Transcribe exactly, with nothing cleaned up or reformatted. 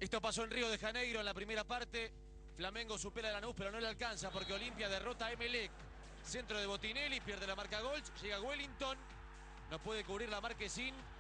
Esto pasó en Río de Janeiro en la primera parte. Flamengo supera a Lanús, pero no le alcanza porque Olimpia derrota a Emelec. Centro de Botinelli, pierde la marca Golch, llega Wellington. No puede cubrir la Marquesín.